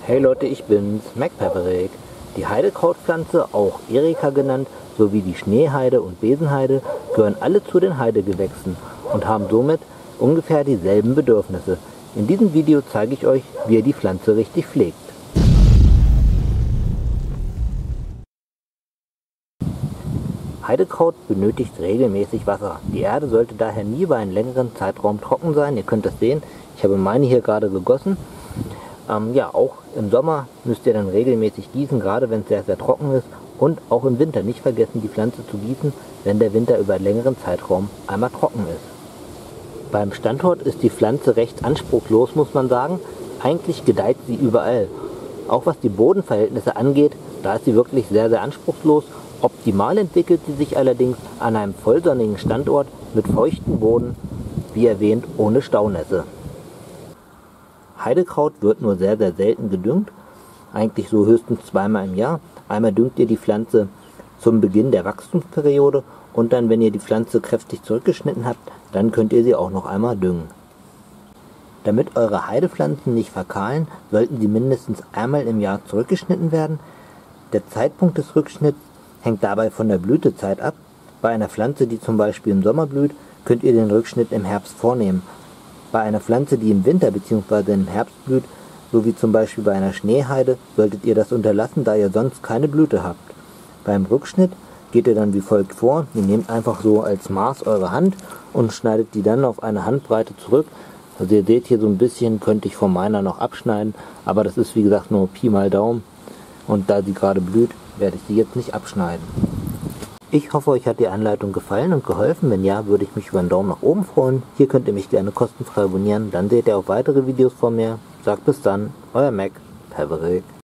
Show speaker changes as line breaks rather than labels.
Hey Leute, ich bin's, MacPaverik. Die Heidekrautpflanze, auch Erika genannt, sowie die Schneeheide und Besenheide gehören alle zu den Heidegewächsen und haben somit ungefähr dieselben Bedürfnisse. In diesem Video zeige ich euch, wie ihr die Pflanze richtig pflegt. Heidekraut benötigt regelmäßig Wasser. Die Erde sollte daher nie über einen längeren Zeitraum trocken sein. Ihr könnt das sehen, ich habe meine hier gerade gegossen. Ja, auch im Sommer müsst ihr dann regelmäßig gießen, gerade wenn es sehr, sehr trocken ist. Und auch im Winter nicht vergessen, die Pflanze zu gießen, wenn der Winter über einen längeren Zeitraum einmal trocken ist. Beim Standort ist die Pflanze recht anspruchslos, muss man sagen. Eigentlich gedeiht sie überall. Auch was die Bodenverhältnisse angeht, da ist sie wirklich sehr, sehr anspruchslos. Optimal entwickelt sie sich allerdings an einem vollsonnigen Standort mit feuchtem Boden, wie erwähnt, ohne Staunässe. Heidekraut wird nur sehr, sehr selten gedüngt, eigentlich so höchstens zweimal im Jahr. Einmal düngt ihr die Pflanze zum Beginn der Wachstumsperiode und dann, wenn ihr die Pflanze kräftig zurückgeschnitten habt, dann könnt ihr sie auch noch einmal düngen. Damit eure Heidepflanzen nicht verkahlen, sollten sie mindestens einmal im Jahr zurückgeschnitten werden. Der Zeitpunkt des Rückschnitts hängt dabei von der Blütezeit ab. Bei einer Pflanze, die zum Beispiel im Sommer blüht, könnt ihr den Rückschnitt im Herbst vornehmen. Bei einer Pflanze, die im Winter bzw. im Herbst blüht, so wie zum Beispiel bei einer Schneeheide, solltet ihr das unterlassen, da ihr sonst keine Blüte habt. Beim Rückschnitt geht ihr dann wie folgt vor. Ihr nehmt einfach so als Maß eure Hand und schneidet die dann auf eine Handbreite zurück. Also ihr seht hier so ein bisschen, könnte ich von meiner noch abschneiden, aber das ist wie gesagt nur Pi mal Daumen. Und da sie gerade blüht, werde ich sie jetzt nicht abschneiden. Ich hoffe, euch hat die Anleitung gefallen und geholfen. Wenn ja, würde ich mich über einen Daumen nach oben freuen. Hier könnt ihr mich gerne kostenfrei abonnieren. Dann seht ihr auch weitere Videos von mir. Sagt bis dann, euer MacPaverik.